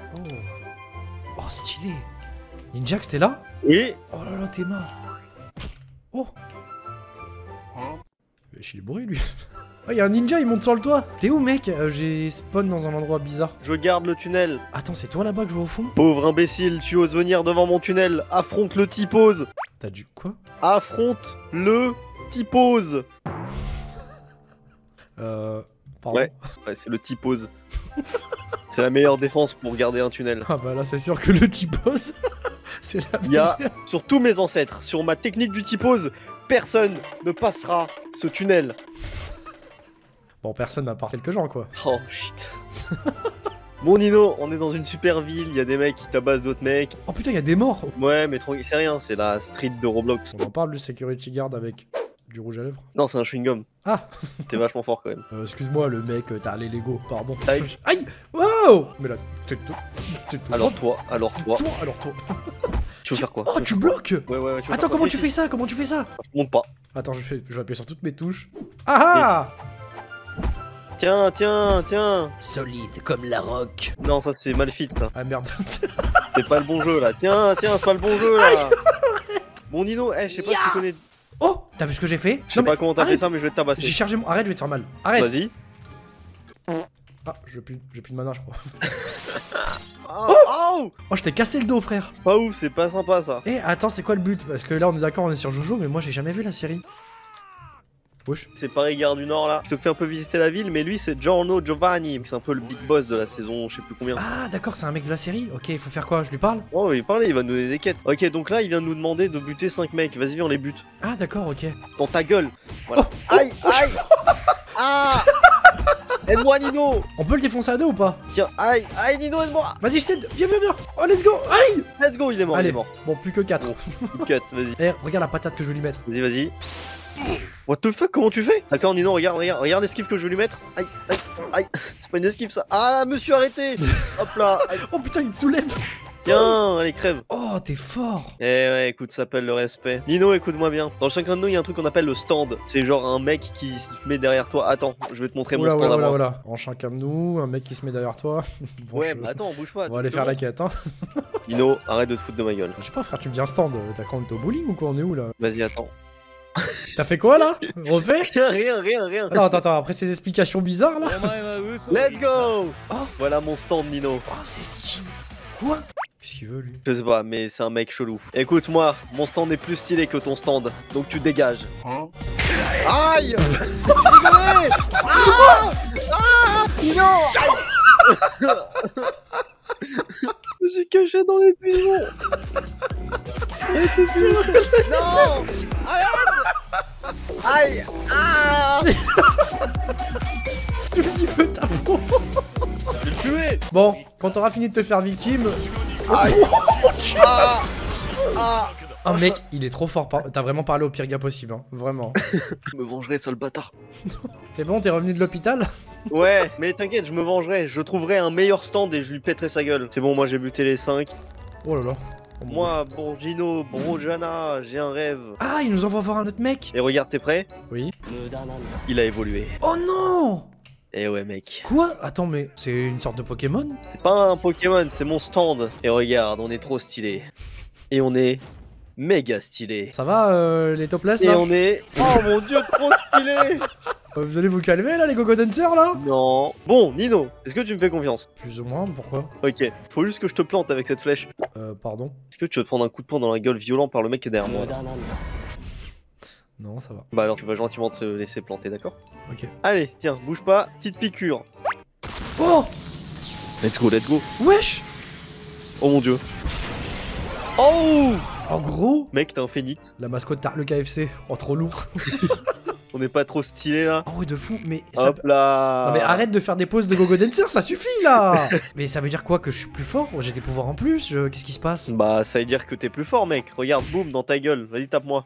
Oh. Oh, stylé. Ninjax, t'es là? Oui. Oh là là, t'es mort. Oh. Wesh, il est bourré, lui. Oh, y'a un ninja, il monte sur le toit. T'es où, mec? J'ai spawn dans un endroit bizarre. Je garde le tunnel. Attends, c'est toi là-bas que je vois au fond? Pauvre imbécile, tu oses venir devant mon tunnel. Affronte le typose. T'as du quoi? Affronte le typose. Pardon. Ouais, c'est le typose. C'est la meilleure défense pour garder un tunnel. Ah bah là, c'est sûr que le typose, c'est la Il y a, meilleure. sur tous mes ancêtres, sur ma technique du typose, personne ne passera ce tunnel. Bon, personne n'a part quelques gens, quoi. Oh shit. Bon Nino, on est dans une super ville, il y a des mecs qui tabassent d'autres mecs. Oh putain, y'a des morts. Ouais, mais tranquille, c'est rien, c'est la street de Roblox. On en parle du security guard avec du rouge à lèvres. Non, c'est un chewing-gum. Ah. T'es vachement fort quand même. Excuse-moi, le mec, t'as les Lego, pardon. Aïe. Aïe. Wow. Mais là, Alors toi. alors toi. Tu veux faire quoi? Oh, tu bloques. Ouais, tu veux Attends, faire quoi? comment tu fais ça? Comment tu fais ça? Je monte pas. Attends, je vais appuyer sur toutes mes touches. Ah ah. Tiens. Solide comme la roque. Non, ça c'est mal fit ça. Ah merde. C'est pas le bon jeu là. Tiens, c'est pas le bon jeu là. Bon Nino, je sais pas si tu connais. Oh, t'as vu ce que j'ai fait? Je sais pas comment t'as fait ça, mais je vais te tabasser. J'ai chargé mon... Arrête, je vais te faire mal. Arrête. Vas-y. Ah, j'ai plus de mana, je crois. Oh, Oh, je t'ai cassé le dos, frère. pas ouf, c'est pas sympa ça. Eh, attends, c'est quoi le but? Parce que là, on est d'accord, on est sur Jojo, mais moi, j'ai jamais vu la série. Wesh. C'est Paris Gare du Nord là. Je te fais un peu visiter la ville, mais lui c'est Giorno Giovanni. C'est un peu le big boss de la saison, je sais plus combien. Ah, d'accord, c'est un mec de la série. Ok, il faut faire quoi? Je lui parle? Oh, il parlait, il va nous donner des quêtes. Ok, donc là il vient de nous demander de buter 5 mecs. Vas-y, viens, on les bute. Ah, d'accord, ok. Dans ta gueule. Voilà. Aïe. Ah. Aide-moi Nino. On peut le défoncer à deux ou pas? Tiens, aïe, Nino, aide-moi. Vas-y, je t'aide. Viens. Oh, let's go. Aïe. Let's go, il est mort, Allez, il est mort. bon, plus que 4. Good cut, vas-y. Eh, regarde la patate que je vais lui mettre. Vas-y. What the fuck, comment tu fais? D'accord Nino, regarde l'esquive que je vais lui mettre. Aïe. C'est pas une esquive ça. Ah, monsieur, arrêtez. Hop là. Aïe. Oh putain, il te soulève. Tiens, allez, crève. Oh, t'es fort. Eh ouais, écoute, ça s'appelle le respect. Nino, écoute-moi bien. Dans chacun de nous, il y a un truc qu'on appelle le stand. C'est genre un mec qui se met derrière toi. Attends, je vais te montrer mon stand à moi. Voilà. En chacun de nous, un mec qui se met derrière toi. Bon, Ouais, mais attends, bouge pas. On va aller faire la quête, hein. Nino, arrête de te foutre de ma gueule. Je sais pas, frère, tu me dis un stand. T'as quand même au bowling ou quoi? On est où là? Vas-y, attends. T'as fait quoi là? Refais? Rien. Attends, après ces explications bizarres là. Let's go. Oh. Voilà mon stand, Nino. Oh, c'est stylé. Quoi? Qu'est-ce qu'il veut lui? Je sais pas, mais c'est un mec chelou. Écoute, moi, mon stand est plus stylé que ton stand, donc tu dégages. Aïe. Désolé. Non. Je me suis caché dans les buissons. Non. Aïe. Tout le veut ta peau. Je vais le tuer. Bon, quand t'auras fini de te faire victime. Aïe. Oh mec, il est trop fort. T'as vraiment parlé au pire gars possible, hein. Vraiment. Je me vengerai, sale bâtard. C'est bon, t'es revenu de l'hôpital? Ouais, mais t'inquiète, je me vengerai. Je trouverai un meilleur stand et je lui pèterai sa gueule. C'est bon, moi j'ai buté les 5. Oh là là. Moi, Borgino, Brojana, j'ai un rêve. Ah, il nous envoie voir un autre mec. Et regarde, t'es prêt? Oui. Il a évolué. Oh non. Eh ouais, mec. Quoi? Attends, mais c'est une sorte de Pokémon? C'est pas un Pokémon, c'est mon stand. Et regarde, on est trop stylé. Et on est méga stylé. Ça va les topless Et là? on est... Oh mon dieu, trop stylé. Vous allez vous calmer là les Gogo Dancers là? Non. Bon, Nino, est-ce que tu me fais confiance? Plus ou moins, pourquoi? Ok, faut juste que je te plante avec cette flèche. Pardon? Est-ce que tu veux te prendre un coup de poing dans la gueule violent par le mec qui est derrière moi là? Non, ça va. Bah alors tu vas gentiment te laisser planter, d'accord? Ok. Allez, tiens, bouge pas, petite piqûre. Oh! Let's go. Wesh! Oh mon dieu. Oh! En gros, Mec, t'es un phénix. la mascotte le KFC. Oh, trop lourd. On n'est pas trop stylé là. Oh, ouais, de fou, mais ça... Hop là. Non mais arrête de faire des poses de Gogo Dancer, ça suffit là. Mais ça veut dire quoi? Que je suis plus fort? J'ai des pouvoirs en plus? Qu'est-ce qui se passe? Bah ça veut dire que t'es plus fort mec. Regarde, boum, dans ta gueule. Vas-y, tape-moi.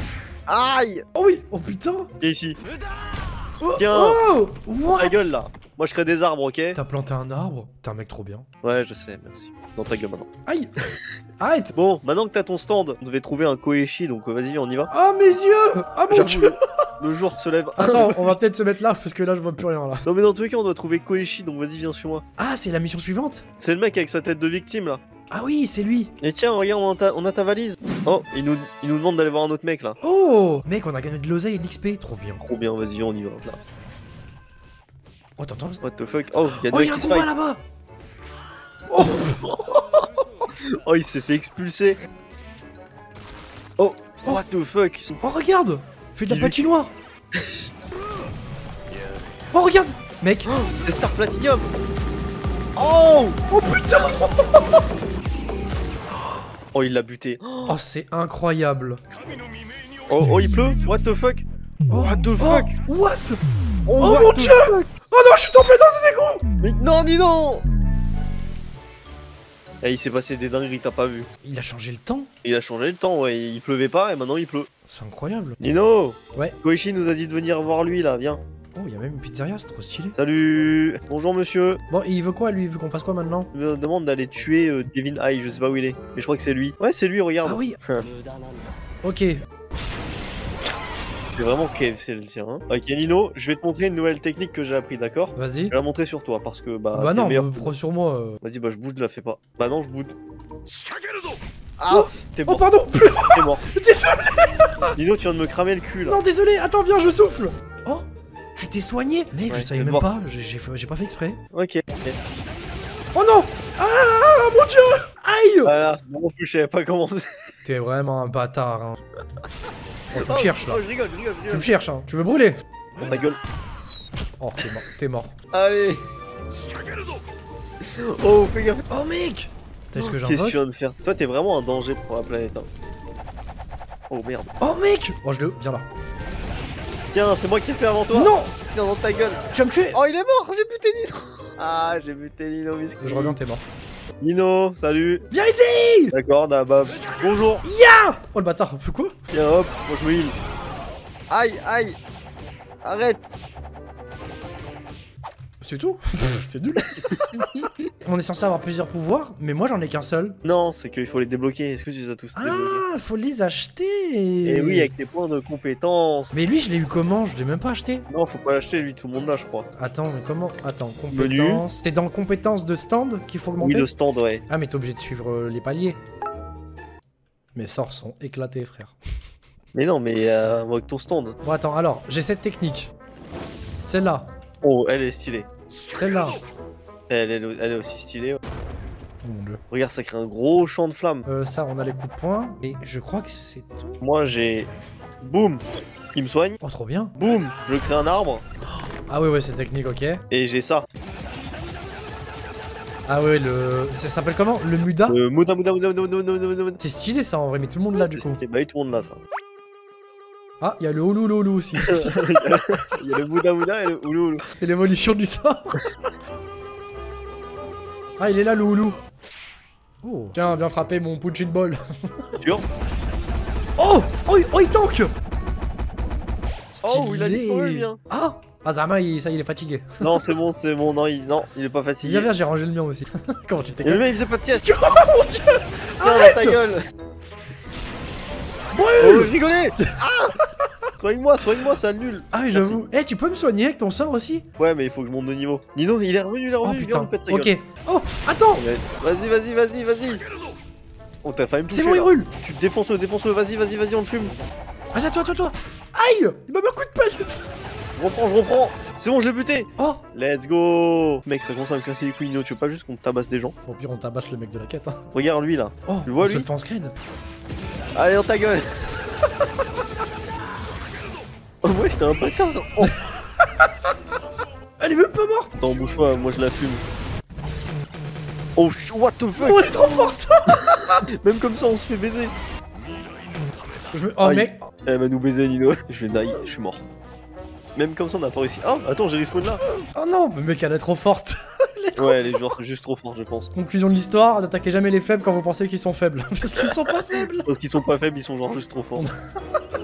Aïe! Oh oui! Oh putain! Viens ici. Oh, Tiens. oh, what? Ta gueule là. Moi je crée des arbres, ok? T'as planté un arbre? T'es un mec trop bien. Ouais, je sais, merci. Dans ta gueule maintenant. Aïe. Arrête. Bon, maintenant que t'as ton stand, on devait trouver un Koichi, donc vas-y, on y va. Oh mes yeux. Ah mon J'avoue, dieu. le jour se lève. Attends, on va peut-être se mettre là parce que là je vois plus rien là. Non mais dans tous les cas, on doit trouver Koichi, donc vas-y, viens sur moi. Ah, c'est la mission suivante? C'est le mec avec sa tête de victime là. Ah oui, c'est lui. Et tiens, regarde, on a ta valise. Oh, il nous demande d'aller voir un autre mec là. Oh mec, on a gagné de l'oseille et de l'XP, trop bien. Trop bien, vas-y, on y va. Là. Oh t'entends? What the fuck? Oh, il y a Oh deux y'a mecs un qui se combat fight. là-bas. Oh. Oh, il s'est fait expulser. Oh, what the fuck? Oh regarde. Fais de la Il lui- patinoire. Oh regarde. Mec. Oh, c'est Star Platinum. Oh, Oh putain. oh, il l'a buté. Oh c'est incroyable. Oh, oh, il pleut. What the fuck? What the fuck? Oh, what? Oh, Oh what mon the dieu. fuck? Oh non, je suis tombé dans ces égouts. Mais non, dis non. Eh, il s'est passé des dingueries, t'as pas vu. Il a changé le temps. Il a changé le temps, ouais. Il pleuvait pas et maintenant il pleut. C'est incroyable. Nino. Ouais. Koichi nous a dit de venir voir lui là, viens. Oh, il y a même une pizzeria, c'est trop stylé. Salut. Bonjour monsieur. Bon, il veut quoi lui? Il veut qu'on fasse quoi maintenant? Il me demande d'aller tuer Devin High, je sais pas où il est. Mais je crois que c'est lui. Ouais, c'est lui, regarde. Ah oui. Ok. C'est vraiment KFC le tien. Hein. Ok, Nino, je vais te montrer une nouvelle technique que j'ai appris, d'accord? Vas-y. Je vais la montrer sur toi parce que bah. Bah t'es non, le meilleur. pro sur moi. Vas-y, bah je boude, la fais pas. Bah non, je boude. Ah, Oh. t'es Oh mort, pardon, plus. t'es mort. Désolé. Nino, tu viens de me cramer le cul là. Non, désolé. Attends, viens, je souffle. Oh, tu t'es soigné? Mec, Ouais, je savais je même vais pas. J'ai pas fait exprès. Ok. Oh non. Ah mon dieu. Aïe. Voilà, moi non plus, je savais pas comment. T'es vraiment un bâtard. Hein. Oh, tu me cherches là. Oh, je rigole, je rigole, je Tu me rigole. cherches, hein. Tu veux brûler? Dans ta gueule. Oh, t'es mort. T'es mort. Allez. Oh, fais gaffe. Oh mec. T'as ce que Qu'est-ce que tu j'invoque? viens de faire? Toi, t'es vraiment un danger pour la planète. Hein. Oh merde. Oh mec. Oh, je le. Viens là. Tiens, c'est moi qui ai fait avant toi. Non. Tiens, dans ta gueule. Tu vas me tuer. Oh, il est mort, j'ai buté Nino. Ah, j'ai buté Nino, miskin. Je reviens, t'es mort. Nino, salut. Viens ici. D'accord, bah, bonjour. Ya. Oh le bâtard. Quoi? Tiens, hop, moi je me heal. Aïe, aïe. Arrête. C'est tout. C'est nul. On est censé avoir plusieurs pouvoirs, mais moi j'en ai qu'un seul. Non, c'est qu'il faut les débloquer. Est-ce que tu les as tous débloqués? Ah, faut les acheter. Et oui, avec tes points de compétence. Mais lui, je l'ai eu comment? Je l'ai même pas acheté. Non, faut pas l'acheter, lui, tout le monde là, je crois. Attends, mais comment? Attends, Menu. compétences. C'est dans compétences de stand qu'il faut Oui, augmenter? le stand, ouais. Ah, mais t'es obligé de suivre les paliers. Mes sorts sont éclatés, frère. Mais non, mais avec ton stand. Bon, attends, alors, j'ai cette technique. Celle-là. Oh, elle est stylée. Celle-là. Elle est aussi stylée. Ouais. Oh mon dieu. Regarde, ça crée un gros champ de flammes. Ça, on a les coups de poing. Et je crois que c'est tout. Moi, j'ai. Boum. Il me soigne. Oh, trop bien. Boum. Je crée un arbre. Ah, ouais, c'est technique, ok. Et j'ai ça. Ah, ouais, ça s'appelle comment? Le Muda? Mouda. C'est stylé ça en vrai, mais tout le monde l'a du coup. C'est bah, oui, tout le monde là, ça. Ah, il y a le Houloulou aussi. Il y a le Mouda et le Oulou. C'est l'évolution du sort. Ah, il est là le Houlou. Oh. Tiens, viens frapper mon punching ball. Sûr. Oh, il tank. Oh, il a Stylé. disparu, bien. Ah, Zama, il est fatigué. Non, c'est bon. Non, il est pas fatigué. Viens, j'ai rangé le mien aussi. Comment tu t'es Et le calmé? mec, il faisait pas de sieste. Oh mon dieu. Tiens, dans ta gueule. Oh, Brûle. je rigolais. Ah. Soigne-moi, c'est nul. Ah oui, j'avoue. Eh, tu peux me soigner avec ton sort aussi? Ouais, mais il faut que je monte de niveau. Nino, il est revenu, Oh viens, on putain. lui pète sa gueule. Ok. Oh, attends. Vas-y. Oh, t'as failli me toucher. C'est bon, il là. brûle. Tu défonces-le, vas-y, on le fume. Vas-y, à toi. Aïe. Il m'a mis un coup de pelle. Je reprends. C'est bon, je l'ai buté. Oh. Let's go. Mec, ça commence à me casser les couilles, Nino. Tu veux pas juste qu'on tabasse des gens? Au pire, on tabasse le mec de la quête. Hein. Regarde lui là. Oh, Tu le vois, on lui se le fait en scred. Allez, dans ta gueule. Oh, ouais, j'étais un bâtard. Oh, Elle est même pas morte. attends, bouge pas, moi je la fume. Oh, what the fuck. Oh, elle est trop forte. Même comme ça, on se fait baiser. Oh, Aïe. mec. Elle va nous baiser, Nino. Je vais die, je suis mort. Même comme ça, on a pas réussi. Oh, attends, j'ai respawn là. Oh non, mais mec, elle est trop forte. Ouais, elle est genre juste trop forte, je pense. Conclusion de l'histoire, n'attaquez jamais les faibles quand vous pensez qu'ils sont faibles. Parce qu'ils sont pas faibles. Parce qu'ils sont pas faibles, ils sont genre juste trop forts.